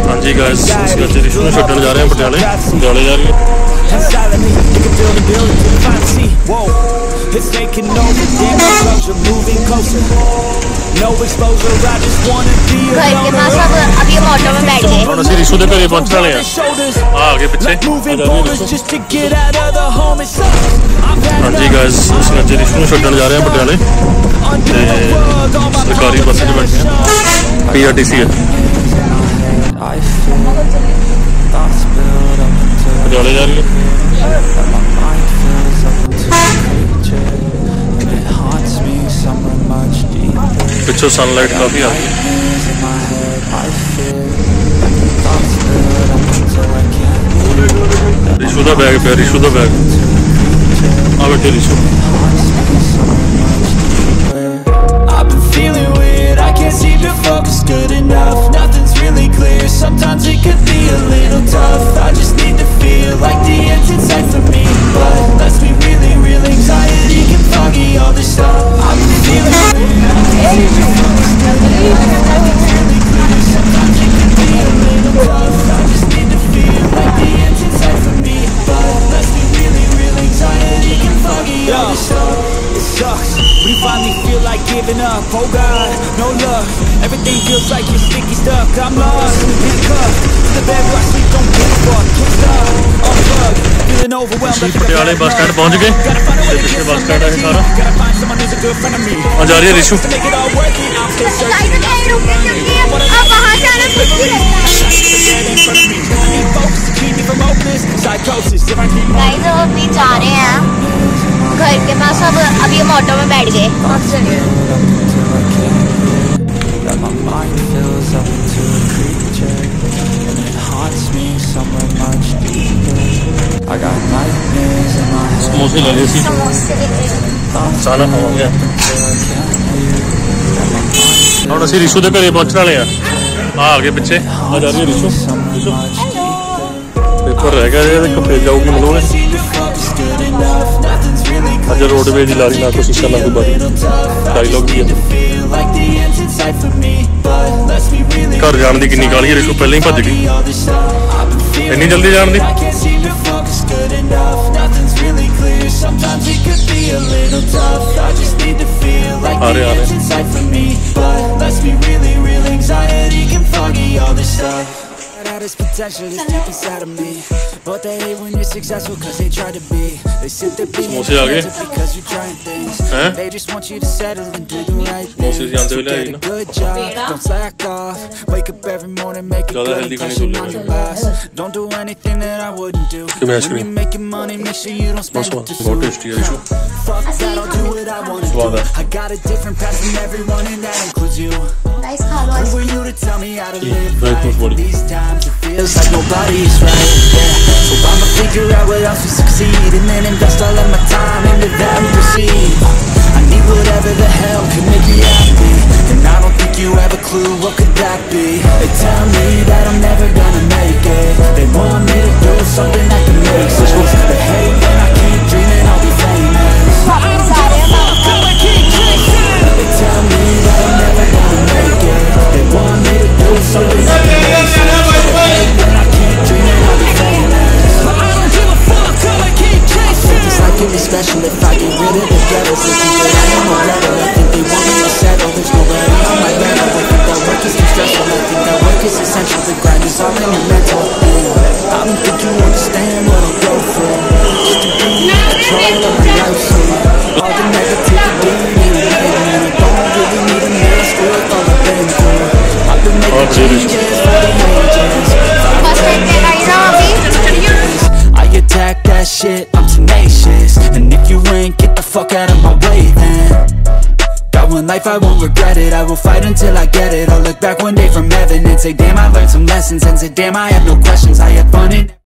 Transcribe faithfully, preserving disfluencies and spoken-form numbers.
हाँ जी गाइस, इसका रिशु में छड्डन जा रहे हैं पटियाले पटियाले जा रही है। घर के पास अब अभी हम ऑटो में बैठ गए। हम रिशु के घरे पहुंचने वाले हैं। आगे पीछे हाँ जी गाइस, इसका रिशु में छड्डन जा रहे हैं पटियाले सरकारी बस में बैठे हैं। पी आर टी सी है पटियाले जा रही है। पिछो सनलाइट काफी आती है। रिशु का बैग पे रिशु का बैग आ बैठे Rishu. Sometimes it could be a little tough. I just need to feel like the end's in sight for me. But let's be really real, anxiety can foggy all this stuff. I've been feeling it. Sometimes it could be a little tough. I just need to feel like the end's in sight for me. But let's be really real, anxiety can foggy all this stuff. It sucks, we finally feel like giving up. Oh God, no luck. Everything feels like you're sticky stuck. I'm lost, handcuffed to the bed where I sleep. Don't give a fuck, can't stop, unplug. Feeling overwhelmed. पटियाले bus stand पहुंच गए। पिछले bus stand है सारा। और जा रही है रिशु। अब वहाँ जाना कुछ भी रहता है। गाइस अभी जा रहे हैं घर के पास। अब अभी हम ऑटो में बैठ गए। समोसे ले लिए सी सारा हो गया। और असि रिशु के घरे पहुंचने वाले हैं। आ आगे पीछे आ जा रही है रिशु। रिशु पेपर रह गया है, कब भेज जाऊगी मलोह ने। आज रोडवेज दी लारी ना कोई शीशा ना कोई बारी डायलॉग भी है। घर जाने की कितनी गाली है रिशु, पहले ही भज गई। इतनी जल्दी जान दी। आ रहे आ रहे This potential is deep inside of me, but they hate when you're successful cause they try to be. They sit there being because you're trying things. They just want you to settle and do the right thing. So get a good job, don't slack off. Wake up every morning, make a good impression on your boss. Don't do anything that I wouldn't do. When you're making money, make sure you don't spend it too soon. Fuck that, I'll do what I wanna do. I got a different path from everyone and that includes you. Who were you to tell me how to live life? These times it feels like nobody's right, yeah. So I'ma figure out what else we succeed, and then invest all of my time into that and proceed. I need whatever the hell can make me happy, and I don't think you have a clue what could that be. They tell me that I'm never gonna make it. They want me to do something that can make sense. They hate when I keep dreaming I'll be famous. I don't give a fuck, girl, I keep chasing. They tell me that I'm never gonna make it. They want me to do something that can make sense. They hate when I keep dreaming I'll be famous. I don't give a fuck, girl, I keep chasing. This life can be special if I get rid of the devils. They think that I am a rebel. I think they want me to settle. There's no way on my level. I think that work is too stressful. I think that work is essential. The grind is all in your mental. I don't think you understand what I go through. Just to be in control of my life, so all the negativity and I don't really need a mask with all I've been through. I've been making changes for the ages. I attack that shit, I'm tenacious. And if you ain't, get the fuck out of my way, man. Got one life, I won't regret it. I will fight until I get it. I'll look back one day from heaven and say, damn, I learned some lessons. And say, damn, I have no questions. I had fun in